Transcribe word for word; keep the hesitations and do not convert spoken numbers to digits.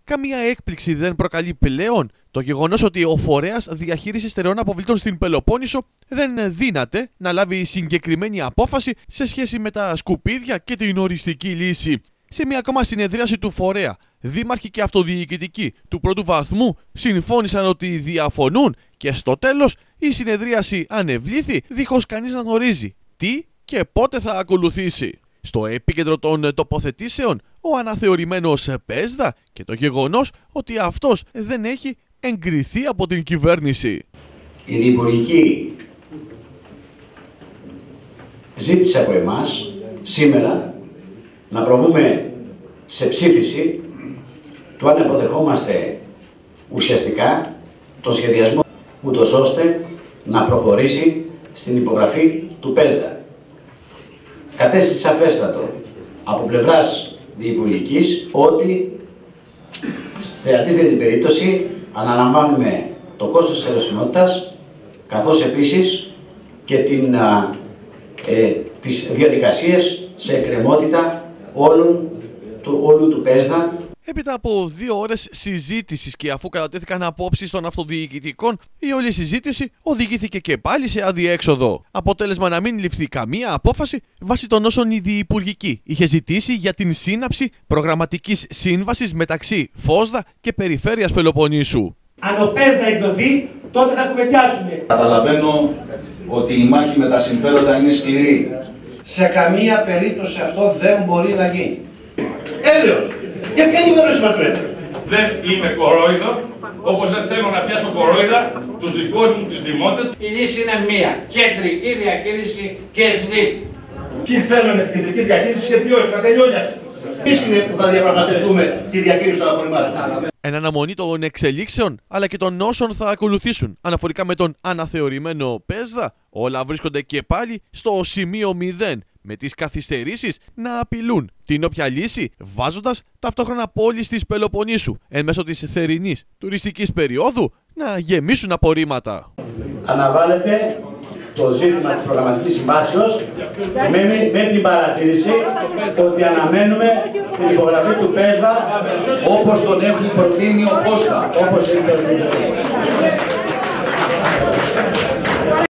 καμία έκπληξη δεν προκαλεί πλέον το γεγονός ότι ο φορέας διαχείρισης στερεών αποβλήτων στην Πελοπόννησο δεν δύναται να λάβει συγκεκριμένη απόφαση σε σχέση με τα σκουπίδια και την οριστική λύση. Σε μια ακόμα συνεδρίαση του φορέα, δήμαρχοι και αυτοδιοικητικοί του πρώτου βαθμού συμφώνησαν ότι διαφωνούν και στο τέλος η συνεδρίαση ανεβλήθη δίχως κανείς να γνωρίζει τι και πότε θα ακολουθήσει. Στο επίκεντρο των τοποθετήσεων, ο αναθεωρημένος ΠΕΣΔΑ και το γεγονός ότι αυτός δεν έχει εγκριθεί από την κυβέρνηση. Η Διυπουργική ζήτησε από εμάς σήμερα να προβούμε σε ψήφιση του αν αποδεχόμαστε ουσιαστικά το σχεδιασμό ούτως ώστε να προχωρήσει στην υπογραφή του ΠΕΣΔΑ. Κατέστησε σαφέστατο από πλευράς Διυπουργικής ότι στη αντίθετη περίπτωση αναλαμβάνουμε το κόστος της αιρεσιμότητας καθώς επίσης και την, ε, τις διαδικασίες σε εκκρεμότητα όλων, του, όλου του ΠΕΣΔΑ. Έπειτα από δύο ώρες συζήτησης και αφού κατατέθηκαν απόψεις των αυτοδιοικητικών, η όλη συζήτηση οδηγήθηκε και πάλι σε αδιέξοδο. Αποτέλεσμα να μην ληφθεί καμία απόφαση βάσει των όσων η Διυπουργική είχε ζητήσει για την σύναψη προγραμματικής σύμβασης μεταξύ ΦΟΣΔΑ και Περιφέρειας Πελοποννήσου. Αν ο ΠΕΣΔΑ εκδοθεί, τότε θα κουβεντιάσουμε. Καταλαβαίνω ότι η μάχη με τα συμφέροντα είναι σκληρή. Σε καμία περίπτωση αυτό δεν μπορεί να γίνει. Έλεος! Γιατί ενημέρωση μας λέτε. Δεν είμαι κορόιδο, όπως δεν θέλω να πιάσω κορόιδα τους δικούς μου τους δημότες. Η λύση είναι μία. Κεντρική διαχείριση και ΣΔΙ. Ποιοι θέλουν την κεντρική διαχείριση και ποιοι όχι, να τελειώνει αυτό. Εμείς είναι που θα διαπραγματευτούμε τη διαχείριση των απορριμμάτων. Εν αναμονή των εξελίξεων αλλά και των όσων θα ακολουθήσουν αναφορικά με τον αναθεωρημένο ΠΕΣΔΑ, όλα βρίσκονται και πάλι στο σημείο μηδέν, με τις καθυστερήσεις να απειλούν την όποια λύση, βάζοντας ταυτόχρονα πόλεις της Πελοποννήσου εν μέσω της θερινής τουριστικής περίοδου να γεμίσουν απορρίμματα. Αναβάλλεται το ζήτημα της προγραμματικής συμβάσεως με, με την παρατήρηση ότι αναμένουμε την υπογραφή του ΠΕΣΔΑ όπως τον έχουν προτείνει ο ΦΟΣΔΑ. Όπως έχει προτείνει.